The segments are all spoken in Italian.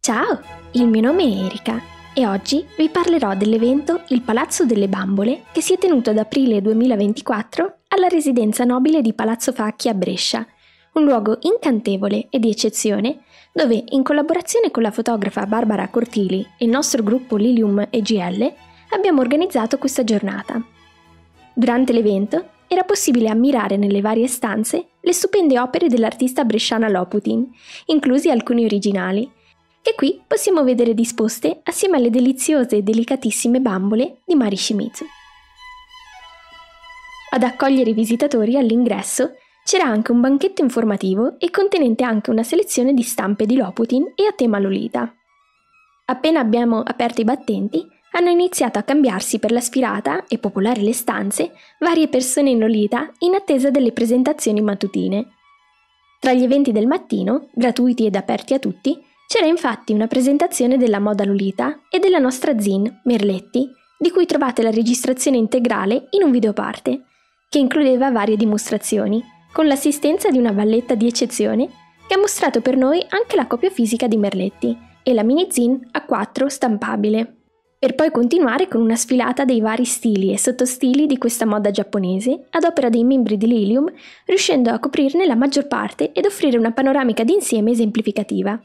Ciao, il mio nome è Erika e oggi vi parlerò dell'evento Il Palazzo delle Bambole che si è tenuto ad aprile 2024 alla residenza nobile di Palazzo Facchi a Brescia, un luogo incantevole e di eccezione dove, in collaborazione con la fotografa Barbara Cortili e il nostro gruppo Lilium EGL, abbiamo organizzato questa giornata. Durante l'evento era possibile ammirare nelle varie stanze le stupende opere dell'artista bresciana Loputin, inclusi alcuni originali, che qui possiamo vedere disposte assieme alle deliziose e delicatissime bambole di Mari Shimizu. Ad accogliere i visitatori all'ingresso c'era anche un banchetto informativo e contenente anche una selezione di stampe di Loputin e a tema Lolita. Appena abbiamo aperto i battenti, hanno iniziato a cambiarsi per la sfilata e popolare le stanze varie persone in Lolita in attesa delle presentazioni mattutine. Tra gli eventi del mattino, gratuiti ed aperti a tutti, c'era infatti una presentazione della moda Lolita e della nostra zine, Merletti, di cui trovate la registrazione integrale in un video a parte, che includeva varie dimostrazioni, con l'assistenza di una valletta di eccezione che ha mostrato per noi anche la copia fisica di Merletti e la mini zine A4 stampabile, per poi continuare con una sfilata dei vari stili e sottostili di questa moda giapponese ad opera dei membri di Lilium, riuscendo a coprirne la maggior parte ed offrire una panoramica d'insieme esemplificativa.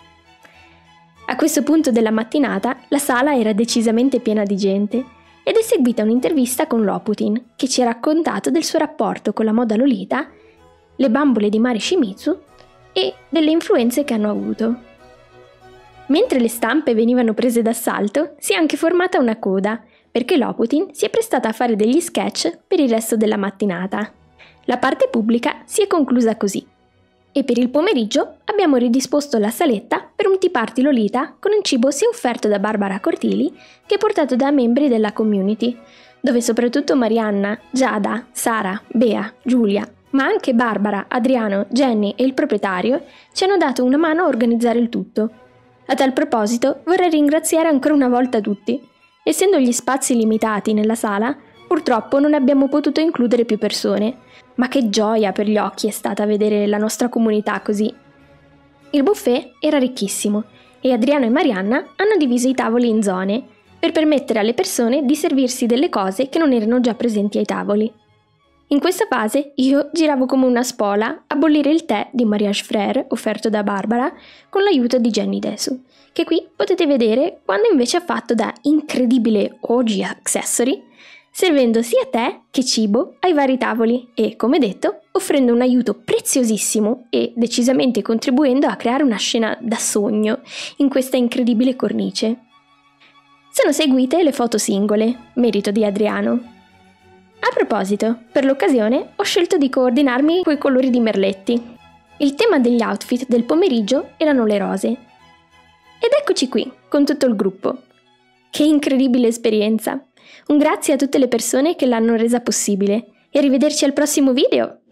A questo punto della mattinata la sala era decisamente piena di gente ed è seguita un'intervista con Loputin, che ci ha raccontato del suo rapporto con la moda Lolita, le bambole di Mari Shimizu e delle influenze che hanno avuto. Mentre le stampe venivano prese d'assalto, si è anche formata una coda, perché Loputin si è prestata a fare degli sketch per il resto della mattinata. La parte pubblica si è conclusa così. E per il pomeriggio abbiamo ridisposto la saletta per un tea party Lolita con un cibo sia offerto da Barbara Cortili che portato da membri della community, dove soprattutto Marianna, Giada, Sara, Bea, Giulia, ma anche Barbara, Adriano, Jenny e il proprietario ci hanno dato una mano a organizzare il tutto. A tal proposito vorrei ringraziare ancora una volta tutti. Essendo gli spazi limitati nella sala, purtroppo non abbiamo potuto includere più persone, ma che gioia per gli occhi è stata vedere la nostra comunità così. Il buffet era ricchissimo e Adriano e Marianna hanno diviso i tavoli in zone per permettere alle persone di servirsi delle cose che non erano già presenti ai tavoli. In questa fase io giravo come una spola a bollire il tè di Mariage Frère offerto da Barbara con l'aiuto di Jenny Desu, che qui potete vedere quando invece ha fatto da incredibile OG accessory, servendo sia tè che cibo ai vari tavoli e, come detto, offrendo un aiuto preziosissimo e decisamente contribuendo a creare una scena da sogno in questa incredibile cornice. Sono seguite le foto singole, merito di Adriano. A proposito, per l'occasione ho scelto di coordinarmi coi colori di Merletti. Il tema degli outfit del pomeriggio erano le rose. Ed eccoci qui, con tutto il gruppo. Che incredibile esperienza! Un grazie a tutte le persone che l'hanno resa possibile e arrivederci al prossimo video!